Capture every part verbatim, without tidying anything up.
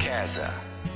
casa.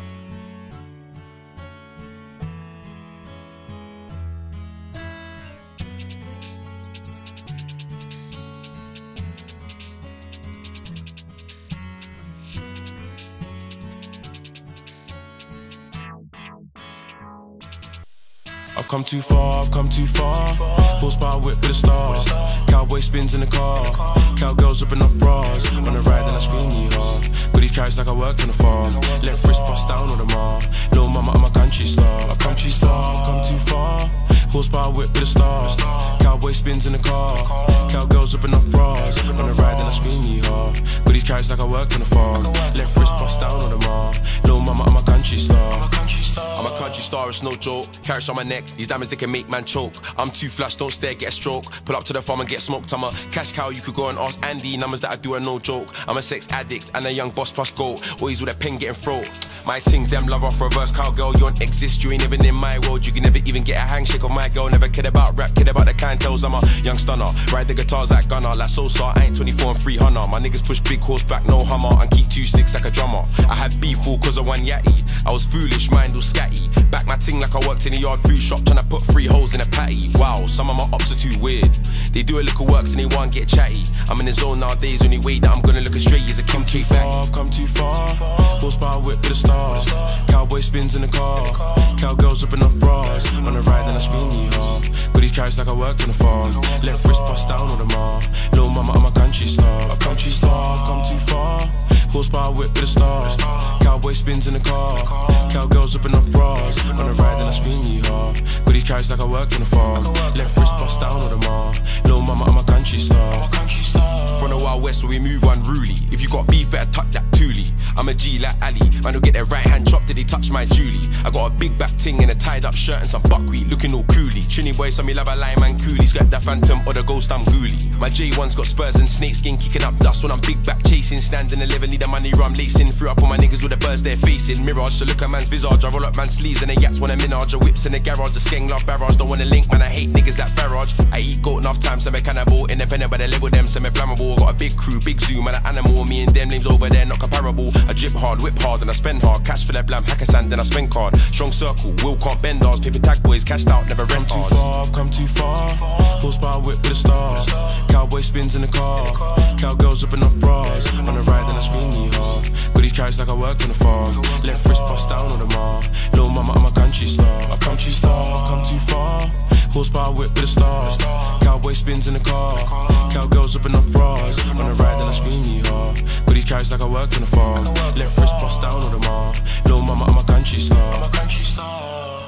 I've come too far, I've come too far. Horsepower whip with a star. Cowboy spins in the car. Cowgirls ripping off bras. On the ride and I scream hard. Got these carrots like I worked on the farm. Let frisk bust down on the mar. Little mama, I'm a country star. I've come too far, I've come too far. Horsepower whip with a star. Cowboy spins in the car. Cowgirls ripping off bras. On the ride and I scream hard. Got these carrots like I worked on the farm. Let frisk bust down on the mar. Little mama, I'm a country star. I'm a country star, it's no joke. Carrots on my neck, these diamonds they can make man choke. I'm too flash, don't stare, get a stroke. Pull up to the farm and get smoked. I'm a cash cow, you could go and ask Andy. Numbers that I do are no joke. I'm a sex addict and a young boss plus gold. Always with a pen getting throat. My things, them love off reverse cowgirl. You don't exist, you ain't even in my world. You can never even get a handshake of my girl. Never cared about rap, cared about the clientels. I'm a young stunner, ride the guitars like Gunner. Like Sosa, I ain't twenty-four and three hundred. My niggas push big horseback, no Hummer. And keep two six like a drummer. I had beef all cause of one yatty. I was foolish, mind all scatty. Back my ting like I worked in a yard food shop, trying to put three holes in a patty. Wow, some of my ops are too weird. They do a little works and they won't get chatty. I'm in the zone nowadays, only way that I'm gonna look straight is a Kim K back. I've come too far, horsepower whip with a star. Cowboy spins in the car, cowgirls ripping off bras. On the ride and I scream hard. Got these carrots like I worked on the farm. Let frisk bust down on the mar. Little mama, I'm a country star. I've come too far, I've come too far. Horsepower whip with a star. Cowboy spins in the car. Cowgirls ripping off bras. On the ride and I scream hard. Got these carrots like I worked on the farm. Let frisk bust down on the mar. Little mama, I'm a country star. From the Wild West where we move unruly. If you got beef, better tuck that toolie. I'm a G like Ali. Man, will get their right hand chopped till they touch my Julie. I got a big back ting and a tied up shirt and some buckwheat looking all coolie. Trini boy, some me love a lime and coolie. Scrap that phantom or the ghost, I'm ghoulie. My J one's got spurs and snake skin kicking up dust when I'm big back chasing. Standing eleven, need the money rum lacing. Threw up on my niggas with the birds they're facing. Mirage, so look at man's visage. I roll up man's sleeves and the yaks wanna minage. A whips in the garage, the skeng love barrage. Don't wanna link, man, I hate niggas at barrage. I eat goat enough time, so me cannibal. Independent but they label them, so me flammable. Got a big crew, big zoo, man, an animal. Me and them names over there, not comparable. I drip hard, whip hard, and I spend hard. Cash for that blam, hacker sand, then I spend card. Strong circle, will can't bend ours. Paper tag boys, cashed out, never rent hard. Too far, I've come too far. Horsepower whip with a star. Cowboy spins in the car. Cowgirls ripping off bras. On the ride and I scream hard. Got these carrots like I worked on the farm. Let frisk bust down on the mar. Little mama, I'm a country star. I've come too far, I've come too far. Horsepower whip with a star. Cowboy spins in the car. Cowgirls ripping off bras. On the ride and I scream hard. Got these carrots like I worked on the farm. Let frisk bust down on the mar. Little mama, I'm a country star. I'm a country star.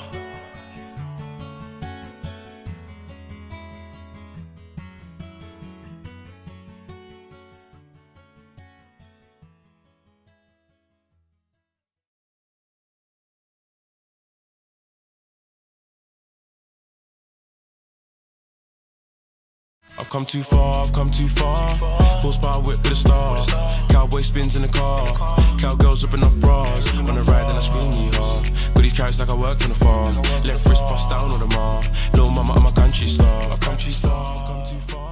I've come too far, I've come too far. Horsepower whip with a star. Cowboy spins in the car. Cowgirls ripping off bras. On the ride and I scream hard. Got these carrots like I worked on the farm. Let frisk bust down on the mar. Little mama, I'm a country star. I've come too far, I've come too far.